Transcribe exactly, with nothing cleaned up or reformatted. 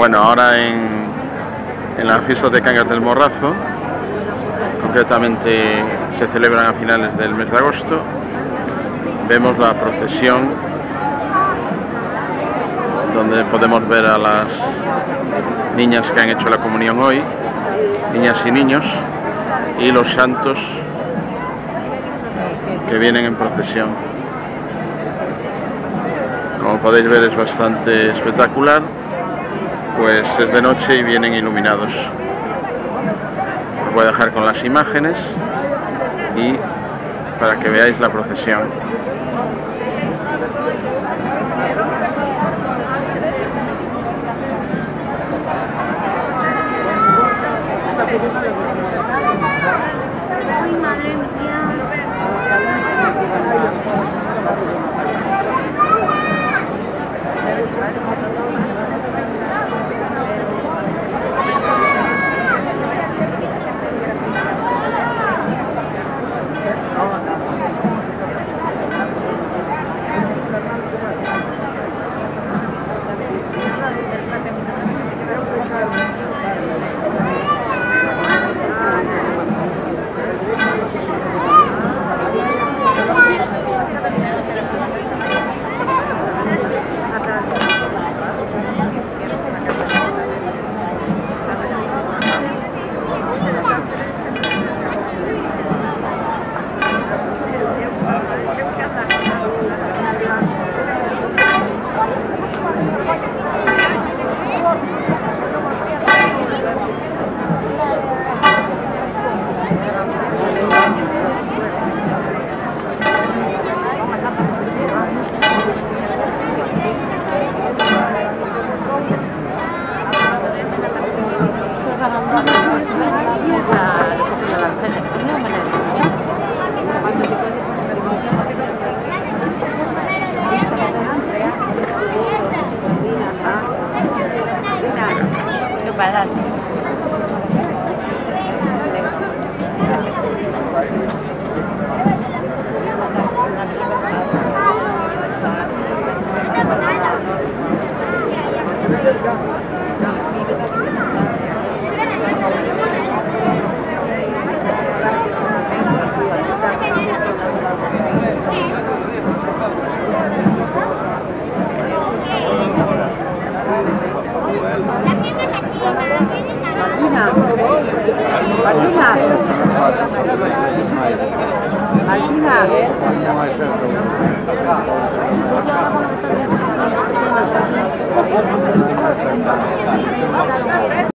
Bueno, ahora en, en las fiestas de Cangas del Morrazo, concretamente se celebran a finales del mes de agosto, vemos la procesión donde podemos ver a las niñas que han hecho la comunión hoy, niñas y niños, y los santos que vienen en procesión. Como podéis ver, es bastante espectacular, pues es de noche y vienen iluminados. Os voy a dejar con las imágenes y para que veáis la procesión. Ay, madre mía. Martina. Martina.